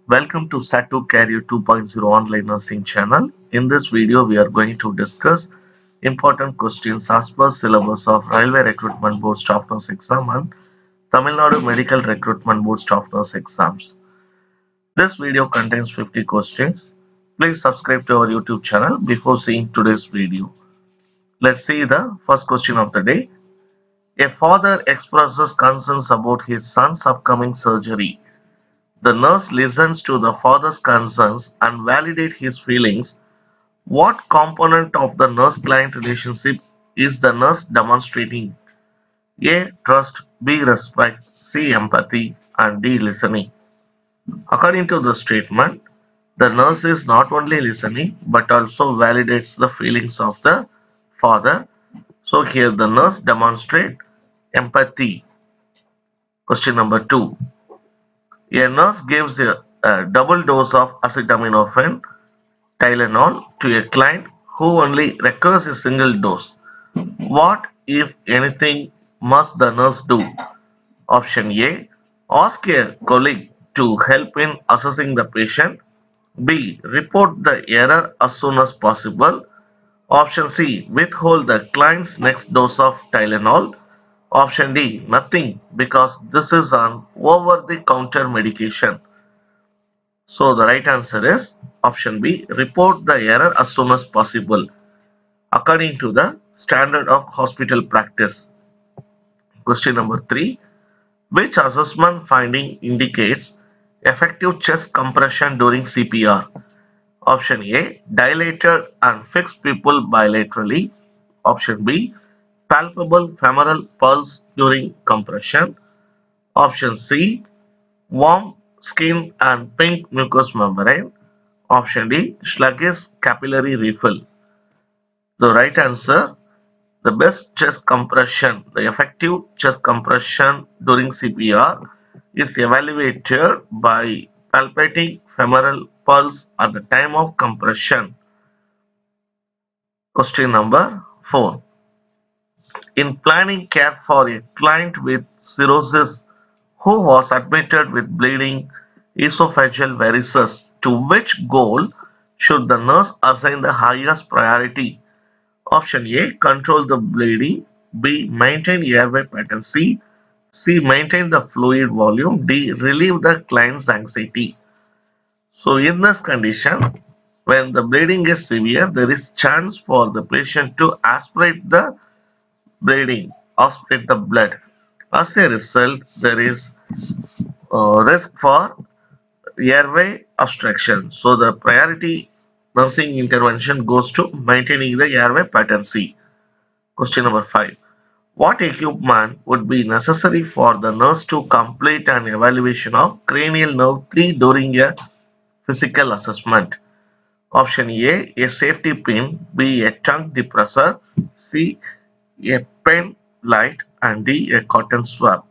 Welcome to SAT2 Career 2.0 online nursing channel. In this video, we are going to discuss important questions as per syllabus of Railway Recruitment Board Staff Nurse Exam and Tamil Nadu Medical Recruitment Board Staff Nurse Exams. This video contains 50 questions. Please subscribe to our YouTube channel before seeing today's video. Let's see the first question of the day. A father expresses concerns about his son's upcoming surgery. The nurse listens to the father's concerns and validates his feelings. What component of the nurse-client relationship is the nurse demonstrating? A. Trust, B. Respect, C. Empathy, and D. Listening. According to the statement, the nurse is not only listening but also validates the feelings of the father. So here the nurse demonstrates empathy. Question number 2. A nurse gives a double dose of acetaminophen Tylenol to a client who only requires a single dose. What, if anything, must the nurse do? Option A. Ask a colleague to help in assessing the patient. B. Report the error as soon as possible. Option C. Withhold the client's next dose of Tylenol. Option D. Nothing, because this is an over-the-counter medication. So the right answer is option B. Report the error as soon as possible, according to the standard of hospital practice. Question number 3. Which assessment finding indicates effective chest compression during CPR? Option A. Dilated and fixed pupil bilaterally. Option B. Palpable femoral pulse during compression. Option C. Warm skin and pink mucous membrane. Option D. Sluggish capillary refill. The right answer, the best chest compression, the effective chest compression during CPR is evaluated by palpating femoral pulse at the time of compression. Question number 4. In planning care for a client with cirrhosis who was admitted with bleeding esophageal varices, to which goal should the nurse assign the highest priority? Option A. Control the bleeding. B. Maintain airway patency. C. Maintain the fluid volume. D. Relieve the client's anxiety. So in this condition, when the bleeding is severe, there is chance for the patient to aspirate the bleeding, aspirate the blood. As a result, there is risk for airway obstruction. So the priority nursing intervention goes to maintaining the airway patency. Question number 5. What equipment would be necessary for the nurse to complete an evaluation of cranial nerve 3 during a physical assessment? Option A. A safety pin. B. A tongue depressor. C. A pen light, and D. A cotton swab.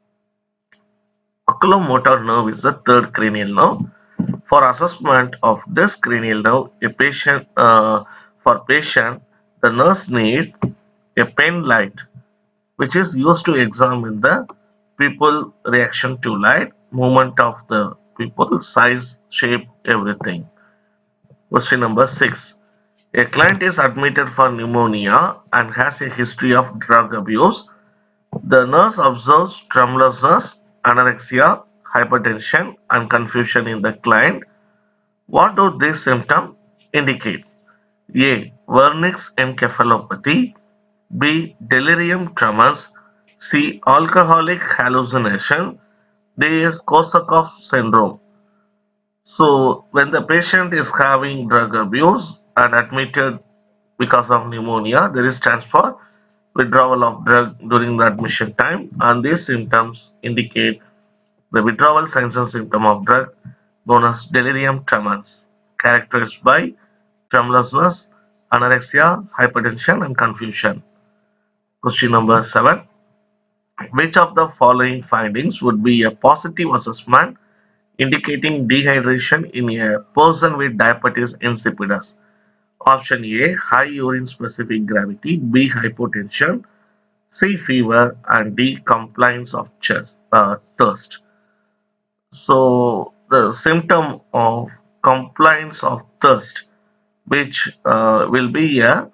Oculomotor nerve is the third cranial nerve. For assessment of this cranial nerve, for patient, the nurse need a pen light, which is used to examine the pupil reaction to light, movement of the pupil, size, shape, everything. Question number 6. A client is admitted for pneumonia and has a history of drug abuse. The nurse observes tremulousness, anorexia, hypertension, and confusion in the client. What do these symptoms indicate? A. Wernicke's encephalopathy. B. Delirium tremens. C. Alcoholic hallucination. D is Korsakoff syndrome. So when the patient is having drug abuse and admitted because of pneumonia, there is chance for withdrawal of drug during the admission time, and these symptoms indicate the withdrawal signs and symptoms of drug known as delirium tremens, characterized by tremulousness, anorexia, hypertension, and confusion. Question number 7. Which of the following findings would be a positive assessment indicating dehydration in a person with diabetes insipidus? Option A. High urine specific gravity. B. Hypotension. C. Fever, and D. Complaints of thirst. So the symptom of complaints of thirst, which will be a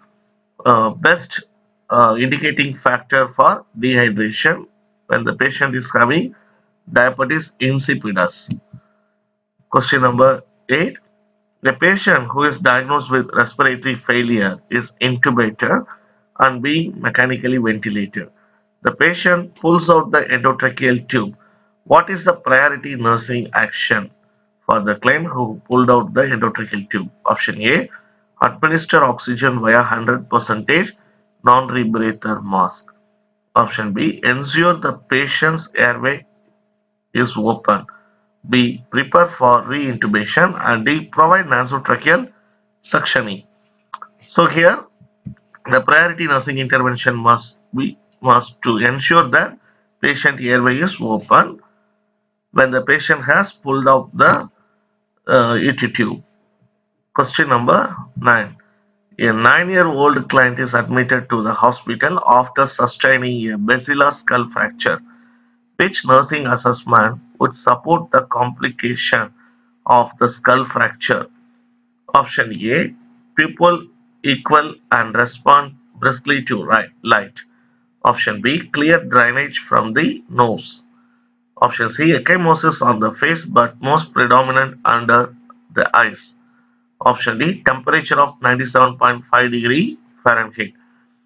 best indicating factor for dehydration when the patient is having diabetes insipidus. Question number 8. A patient who is diagnosed with respiratory failure is intubated and being mechanically ventilated. The patient pulls out the endotracheal tube. What is the priority nursing action for the client who pulled out the endotracheal tube? Option A. Administer oxygen via 100% non-rebreather mask. Option B. Ensure the patient's airway is open. B. Prepare for re-intubation. And D. Provide nasotracheal suctioning. So here the priority nursing intervention must to ensure that patient airway is open when the patient has pulled out the ET tube. Question number 9. A 9-year-old client is admitted to the hospital after sustaining a basilar skull fracture. Which nursing assessment would support the complication of the skull fracture? Option A. Pupil equal and respond briskly to light. Option B. Clear drainage from the nose. Option C. Ecchymosis on the face but most predominant under the eyes. Option D. Temperature of 97.5 °F.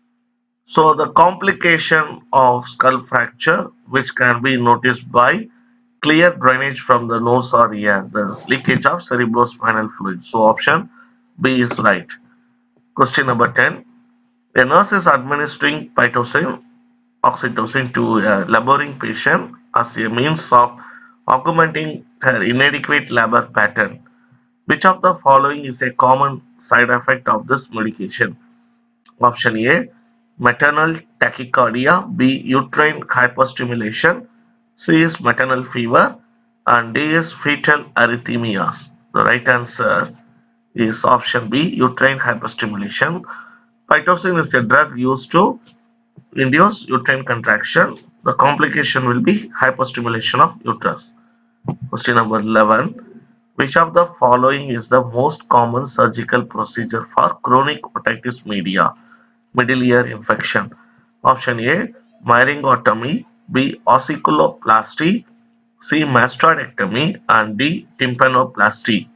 So the complication of skull fracture, which can be noticed by clear drainage from the nose or ear, there is leakage of cerebrospinal fluid. So option B is right. Question number 10. A nurse is administering pitocin, oxytocin to a laboring patient as a means of augmenting her inadequate labor pattern. Which of the following is a common side effect of this medication? Option A. Maternal tachycardia. B. Uterine hyperstimulation. C is maternal fever. And D is fetal arrhythmias. The right answer is option B. Uterine hyperstimulation. Pitocin is a drug used to induce uterine contraction. The complication will be hyperstimulation of uterus. Question number 11. Which of the following is the most common surgical procedure for chronic otitis media, middle ear infection? Option A. Myringotomy. B. Ossiculoplasty. C. Mastoidectomy. And D. Tympanoplasty.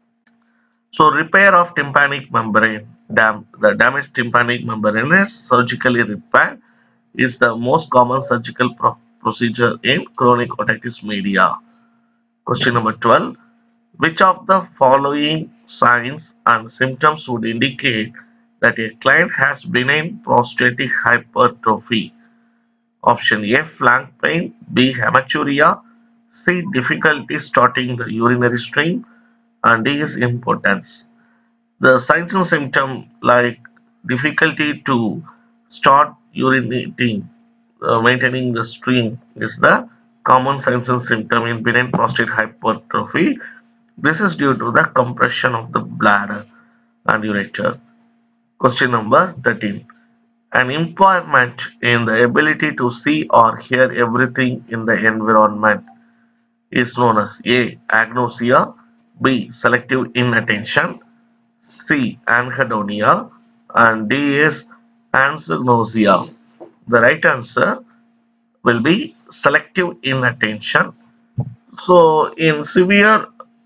So repair of tympanic membrane, the damaged tympanic membrane is surgically repaired, is the most common surgical procedure in chronic otitis media. Question number 12. Which of the following signs and symptoms would indicate that a client has benign prostatic hypertrophy? Option A. Flank pain. B. Hematuria. C. Difficulty starting the urinary stream. And D is impotence. The signs and symptoms like difficulty to start urinating, maintaining the stream is the common signs and symptom in benign prostate hypertrophy. This is due to the compression of the bladder and ureter. Question number 13. An impairment in the ability to see or hear everything in the environment is known as A. Agnosia. B. Selective inattention. C. Anhedonia. And D is anosognosia. The right answer will be selective inattention. So in severe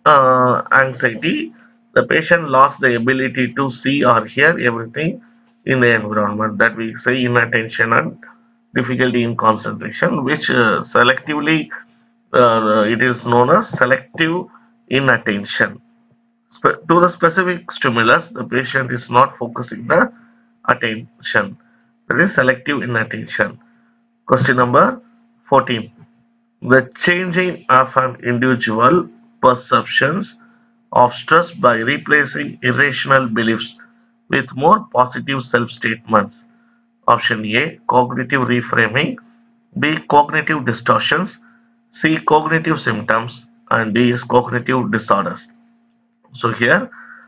anxiety, the patient lost the ability to see or hear everything in the environment. That we say inattention and difficulty in concentration, which selectively it is known as selective inattention. To the specific stimulus, the patient is not focusing the attention. That is selective inattention. Question number 14. The changing of an individual perceptions of stress by replacing irrational beliefs with more positive self-statements. Option A. Cognitive reframing. B. Cognitive distortions. C. Cognitive symptoms. And D is cognitive disorders. So here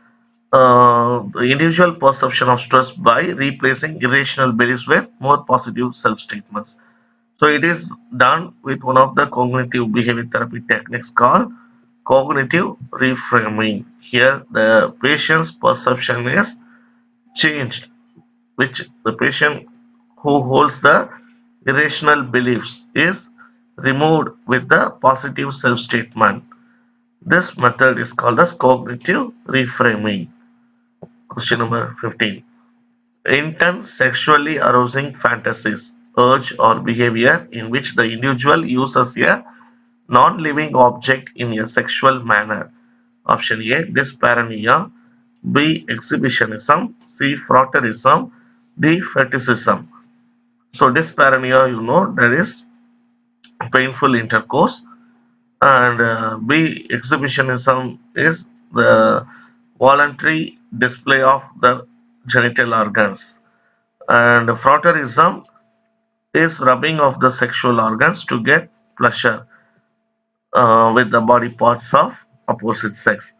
the individual perception of stress by replacing irrational beliefs with more positive self-statements. So it is done with one of the cognitive behavior therapy techniques called Cognitive reframing. Here the patient's perception is changed, which the patient who holds the irrational beliefs is removed with the positive self-statement. This method is called as cognitive reframing. Question number 15. Intent sexually arousing fantasies, urge or behavior in which the individual uses a non-living object in a sexual manner. Option A, dyspareunia. B, exhibitionism. C, frotteurism. D, fetishism. So dyspareunia, that is painful intercourse, and B, exhibitionism is the voluntary display of the genital organs, and frotteurism is rubbing of the sexual organs to get pleasure with the body parts of opposite sex.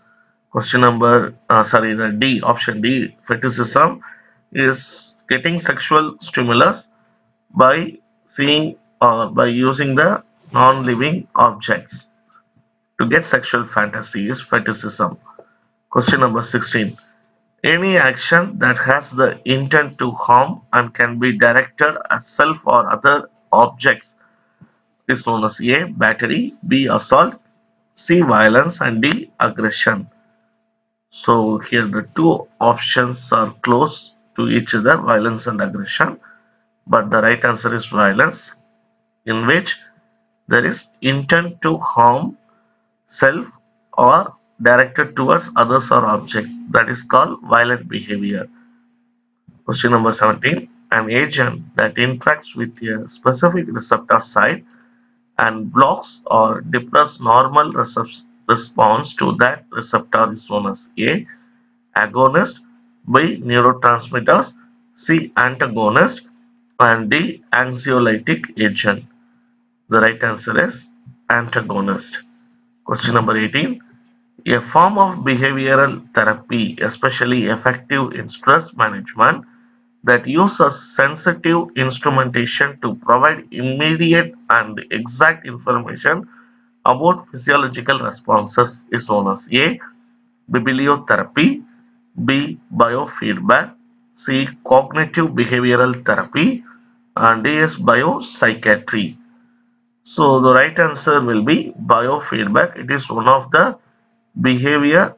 The D, option D, fetishism is getting sexual stimulus by seeing or by using the non-living objects to get sexual fantasy is fetishism. Question number 16. Any action that has the intent to harm and can be directed at self or other objects is known as A, battery, B, assault, C, violence, and D, aggression. So here the two options are close to each other, violence and aggression, but the right answer is violence, in which there is intent to harm self or directed towards others or objects. That is called violent behavior. Question number 17. An agent that interacts with a specific receptor site and blocks or differs normal response to that receptor is known as A, agonist, B, neurotransmitters, C, antagonist, and D, anxiolytic agent. The right answer is antagonist. Question number 18. A form of behavioral therapy, especially effective in stress management, that uses sensitive instrumentation to provide immediate and exact information about physiological responses is known as A, bibliotherapy, B, biofeedback, C, cognitive behavioral therapy, and D is biopsychiatry. So the right answer will be biofeedback. It is one of the behavior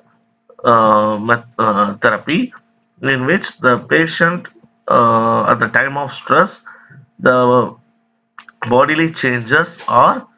therapy in which the patient at the time of stress, the bodily changes are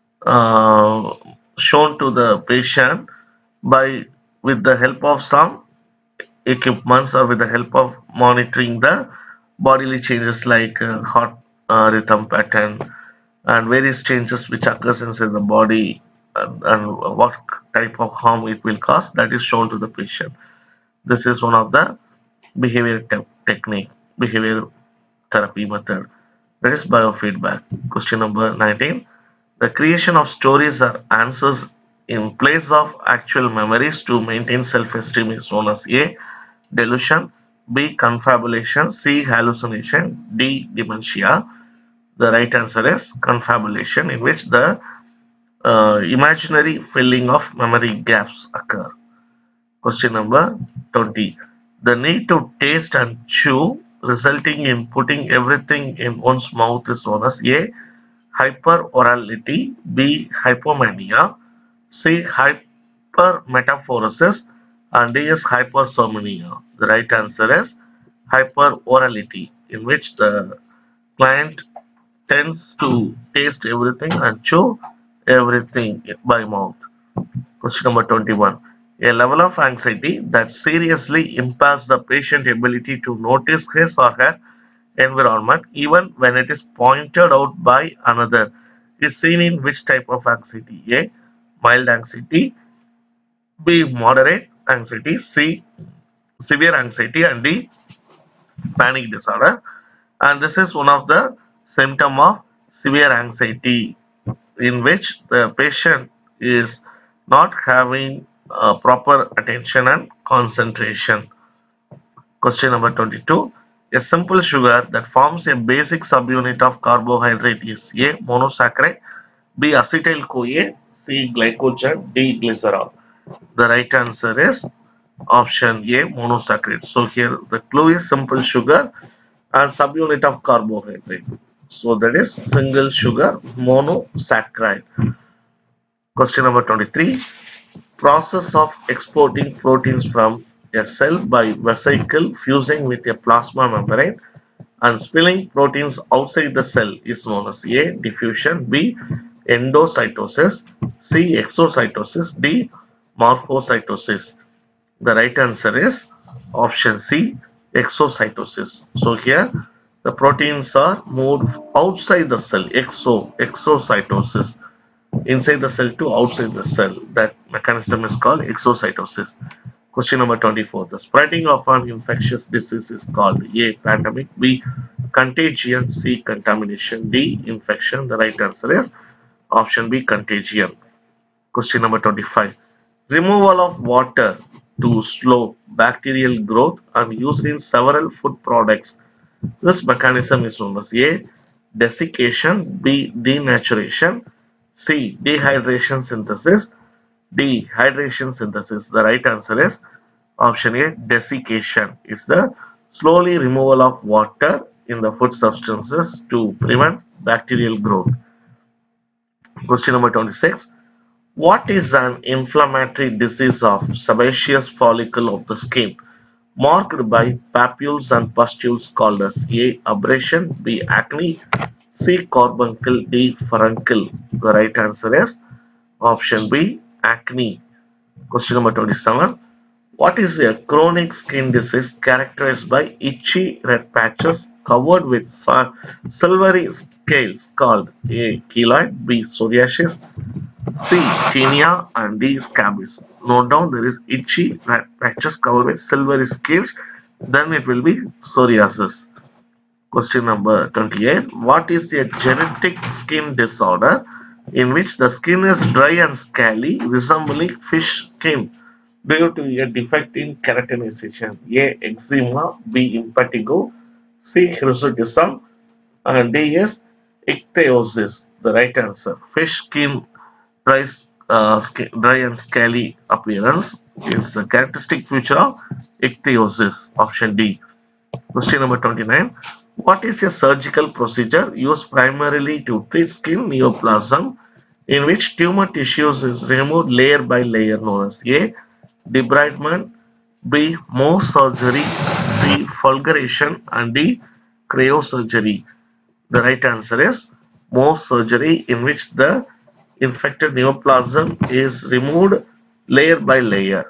uh, shown to the patient by with the help of some equipments or with the help of monitoring the bodily changes like heart rhythm pattern and various changes which occurs inside the body, and what type of harm it will cause, that is shown to the patient. This is one of the behavior technique, behavior therapy method, that is biofeedback. Question number 19. The creation of stories or answers in place of actual memories to maintain self-esteem is known as A, delusion, B, confabulation, C, hallucination, D, dementia. The right answer is confabulation, in which the imaginary filling of memory gaps occur. Question number 20. The need to taste and chew, resulting in putting everything in one's mouth, is known as A, hyperorality, B, hypomania, C, hypermetaphoresis, and D is hypersomnia. The right answer is hyperorality, in which the client tends to taste everything and chew everything by mouth. Question number 21. A level of anxiety that seriously impairs the patient's ability to notice his or her environment even when it is pointed out by another is seen in which type of anxiety? A, mild anxiety, B, moderate anxiety, C, severe anxiety, and D, panic disorder. And this is one of the symptom of severe anxiety, in which the patient is not having proper attention and concentration. Question number 22. A simple sugar that forms a basic subunit of carbohydrate is A, monosaccharide, B. Acetyl-CoA, C. Glycogen, D. Glycerol. The right answer is option A. Monosaccharide. So here the clue is simple sugar and subunit of carbohydrate. So that is single sugar monosaccharide. Question number 23. Process of exporting proteins from a cell by vesicle fusing with a plasma membrane and spilling proteins outside the cell is known as A. Diffusion, B. Endocytosis, C. Exocytosis, D. Morphocytosis. The right answer is option C. Exocytosis. So here the proteins are moved outside the cell. Exocytosis. Inside the cell to outside the cell. That mechanism is called exocytosis. Question number 24. The spreading of an infectious disease is called A. Pandemic, B. Contagion, C. Contamination, D. Infection. The right answer is option B. Contagion. Question number 25. Removal of water to slow bacterial growth and used in several food products. This mechanism is known as A. Desiccation, B. Denaturation, C. Dehydration synthesis, D. Hydration synthesis. The right answer is option A. Desiccation is the slowly removal of water in the food substances to prevent bacterial growth. Question number 26. What is an inflammatory disease of sebaceous follicle of the skin marked by papules and pustules called as A. Abrasion, B. Acne, C. Carbuncle, D. Furuncle. The right answer is option B. Acne. Question number 27. What is a chronic skin disease characterized by itchy red patches covered with silvery scales called A. Keloid, B. Psoriasis, C. Tinea, and D. Scabies. Note down there is itchy red patches covered with silvery scales, then it will be psoriasis. Question number 28. What is a genetic skin disorder in which the skin is dry and scaly, resembling fish skin due to a defect in keratinization? A. Eczema, B. Impetigo, C. Hirsutism, and D is ichthyosis. The right answer. Fish skin dry, dry and scaly appearance is the characteristic feature of ichthyosis. Option D. Question number 29. What is a surgical procedure used primarily to treat skin neoplasm in which tumor tissues is removed layer by layer known as A. Debridement, B. Mohs surgery, C. Fulguration, and D. Cryosurgery. The right answer is Mohs surgery in which the infected neoplasm is removed layer by layer.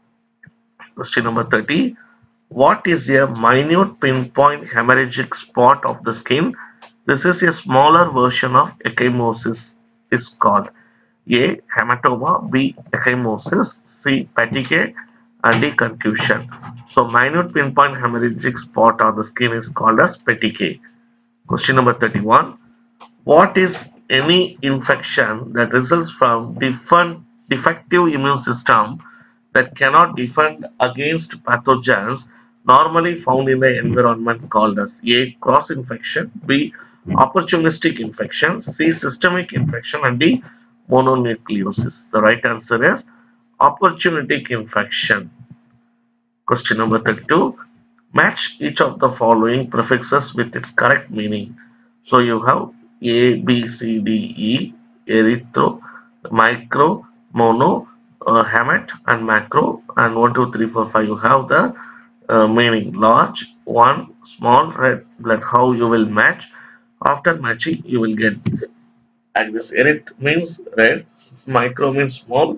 Question number 30. What is a minute pinpoint hemorrhagic spot of the skin? This is a smaller version of ecchymosis. Is called A. Hematoma, B. Ecchymosis, C. Petechiae, and D. Contusion. So minute pinpoint hemorrhagic spot on the skin is called as petechiae. Question number 31. What is any infection that results from defective immune system that cannot defend against pathogens normally found in the environment called as A. Cross infection, B. Opportunistic infection, C. Systemic infection, and D. Mononucleosis. The right answer is opportunistic infection. Question number 32. Match each of the following prefixes with its correct meaning. So you have A, B, C, D, E, erythro, micro, mono, hamet, and macro, and 1, 2, 3, 4, 5. You have the meaning large, one, small, red blood. How you will match? After matching, you will get like this. Eryth means red, micro means small,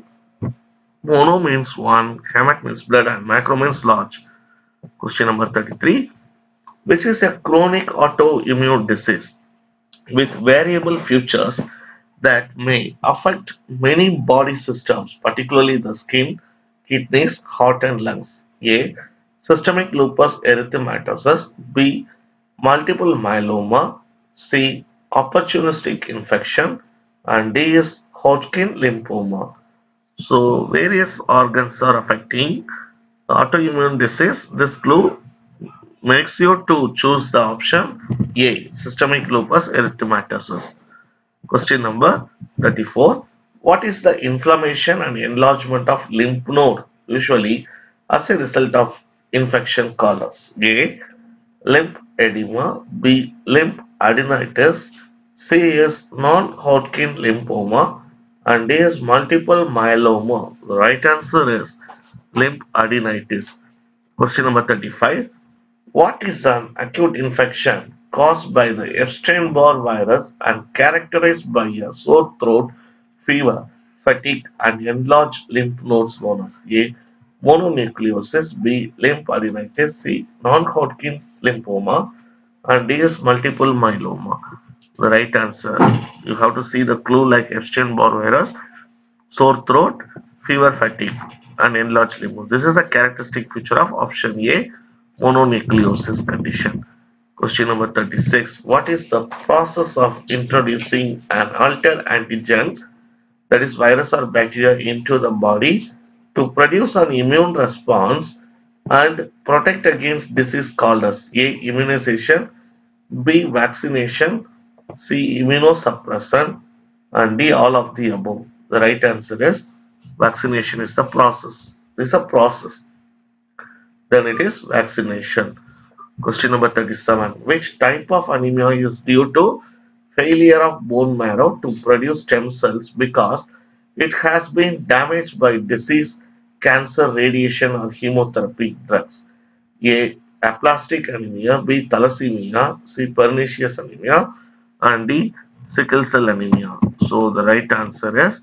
mono means one, hamet means blood, and macro means large. Question number 33. Which is a chronic autoimmune disease with variable features that may affect many body systems, particularly the skin, kidneys, heart, and lungs? A. Systemic lupus erythematosus, B. Multiple myeloma, C. Opportunistic infection, and D is Hodgkin lymphoma. So various organs are affecting autoimmune disease. This clue makes you to choose the option A. Systemic lupus erythematosus. Question number 34. What is the inflammation and enlargement of lymph node usually as a result of infection causes? A. Lymph edema. B. Lymph adenitis. C is non-Hodgkin lymphoma. And D is multiple myeloma. The right answer is lymph adenitis. Question number 35. What is an acute infection caused by the Epstein-Barr virus and characterized by a sore throat, fever, fatigue, and enlarged lymph nodes known as A. Mononucleosis, B. Lymphadenitis, C. Non-Hodgkin's lymphoma, and D is multiple myeloma. The right answer. You have to see the clue like Epstein-Barr virus, sore throat, fever, fatigue, and enlarged liver. This is a characteristic feature of option A, mononucleosis condition. Question number 36. What is the process of introducing an altered antigen, that is virus or bacteria, into the body to produce an immune response and protect against disease called as A. Immunization, B. Vaccination, C. Immunosuppression, and D. All of the above. The right answer is vaccination is the process. This is a process. Then it is vaccination. Question number 37. Which type of anemia is due to failure of bone marrow to produce stem cells because it has been damaged by disease, cancer, radiation, or chemotherapy drugs? A. Aplastic anemia, B. Thalassemia, C. Pernicious anemia, and D. Sickle cell anemia. So the right answer is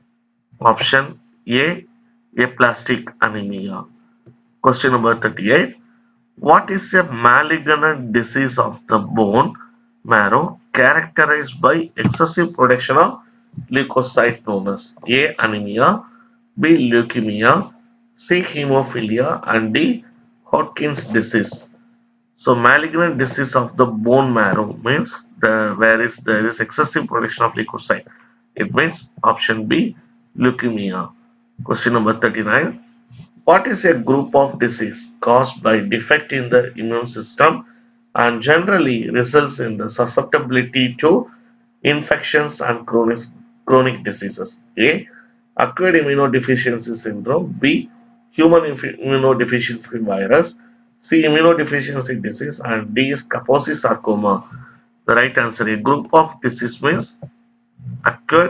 option A. Aplastic anemia. Question number 38. What is a malignant disease of the bone marrow characterized by excessive production of leukocyte known as A. Anemia, B. Leukemia, C. Hemophilia, and D. Hodgkin's disease. So malignant disease of the bone marrow means there is excessive production of leukocyte. It means option B, leukemia. Question number 39. What is a group of disease caused by defect in the immune system and generally results in the susceptibility to infections and chronic diseases? A. Acquired immunodeficiency syndrome. B. Human immunodeficiency virus. C. Immunodeficiency disease. And D is Kaposi sarcoma. The right answer. A group of disease means acquired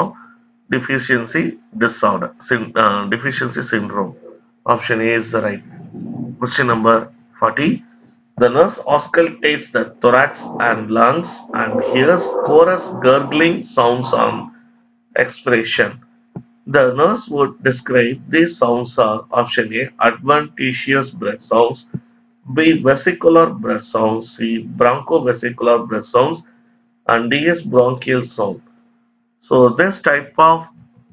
immunodeficiency disorder, deficiency syndrome. Option A is the right. Question number 40. The nurse auscultates the thorax and lungs and hears chorus gurgling sounds on expiration. The nurse would describe these sounds are option A. Adventitious breath sounds, B. Vesicular breath sounds, C. Bronchovesicular breath sounds, and D is bronchial sound. So this type of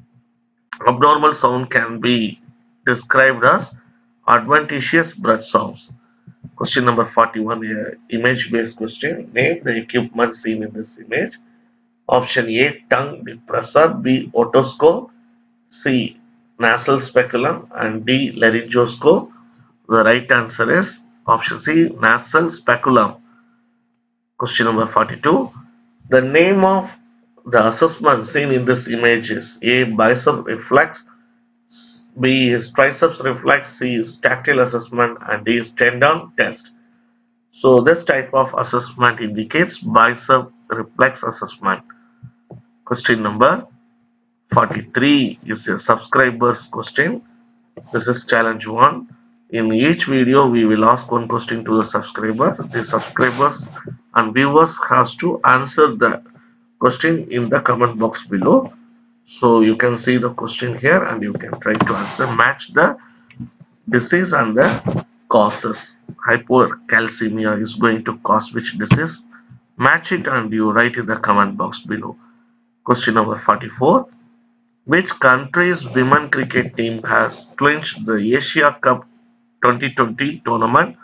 abnormal sound can be described as adventitious breath sounds. Question number 41, image based question. Name the equipment seen in this image. Option A, tongue depressor, B, otoscope, C, nasal speculum, and D, laryngoscope. The right answer is option C, nasal speculum. Question number 42. The name of the assessment seen in this image is A, bicep reflex, B is triceps reflex, C is tactile assessment, and D is tendon test. So this type of assessment indicates bicep reflex assessment. Question number 43 is a subscribers question. This is challenge 1. In each video we will ask one question to the subscriber. The subscribers and viewers has to answer the question in the comment box below. So you can see the question here and you can try to answer. Match the disease and the causes. Hypocalcemia is going to cause which disease? Match it and you write in the comment box below. Question number 44. Which country's women cricket team has clinched the Asia Cup 2020 tournament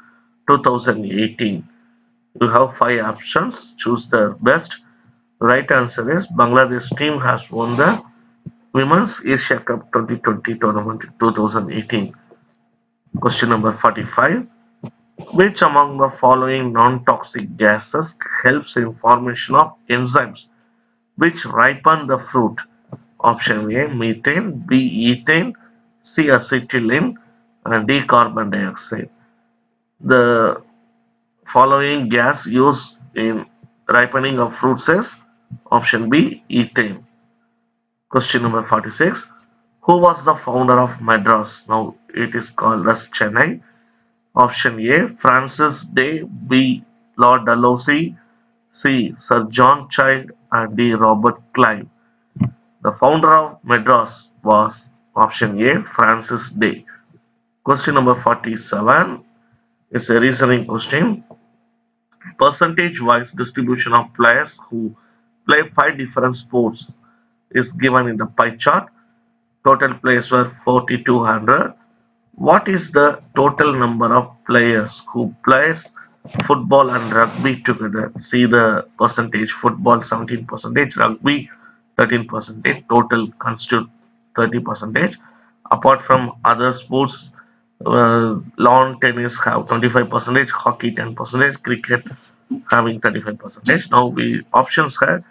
2018? You have 5 options. Choose the best. The right answer is Bangladesh team has won the Women's Asia Cup 2020 tournament 2018. Question number 45. Which among the following non-toxic gases helps in formation of enzymes which ripen the fruit? Option A, methane, B, ethane, C, acetylene, and D, carbon dioxide. The following gas used in ripening of fruits is option B, ethane. Question number 46. Who was the founder of Madras? Now it is called as Chennai. Option A, Francis Day, B, Lord Dalhousie, C, Sir John Child, and D, Robert Clive. The founder of Madras was option A, Francis Day. Question number 47 is a reasoning question. Percentage-wise distribution of players who play 5 different sports is given in the pie chart. Total players were 4,200. What is the total number of players who plays football and rugby together? See the percentage: football 17%, rugby 13%, total constitute 30%. Apart from other sports, lawn tennis have 25%, hockey 10%, cricket having 35%. Now we options have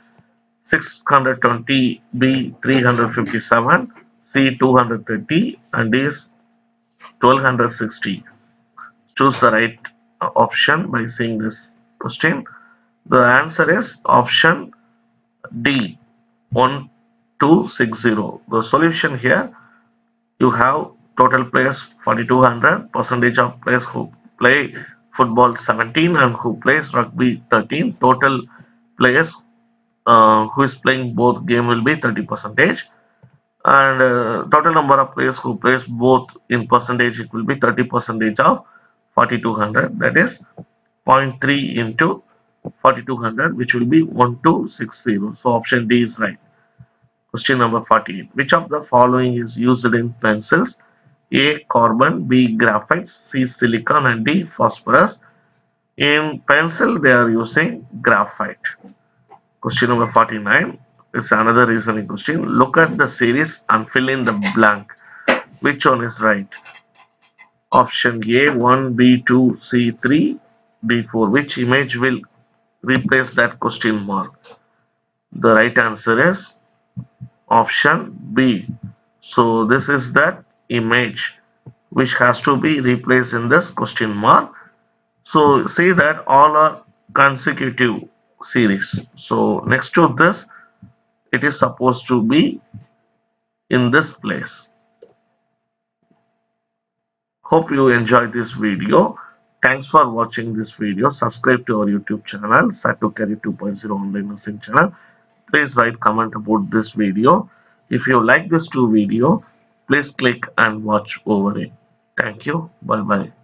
620, B 357, C 230, and D is 1260. Choose the right option by seeing this question. The answer is option D 1260. The solution here, you have total players 4200, percentage of players who play football 17 and who plays rugby 13. Total players who is playing both game will be 30%, and total number of players who plays both in percentage, it will be 30% of 4200, that is 0.3 into 4200, which will be 1260. So option D is right. Question number 48. Which of the following is used in pencils? A, carbon, B, graphite, C, silicon, and D, phosphorus. In pencil they are using graphite. Question number 49 is another reasoning question. Look at the series and fill in the blank. Which one is right? Option A 1, B 2, C 3, D 4. Which image will replace that question mark? The right answer is option B. So this is that image which has to be replaced in this question mark. So see that all are consecutive series. So next to this, it is supposed to be in this place. Hope you enjoyed this video. Thanks for watching this video. Subscribe to our YouTube channel, Satu Career 2.0 Online Nursing channel. Please write comment about this video. If you like this video, please click and watch over it. Thank you. Bye bye.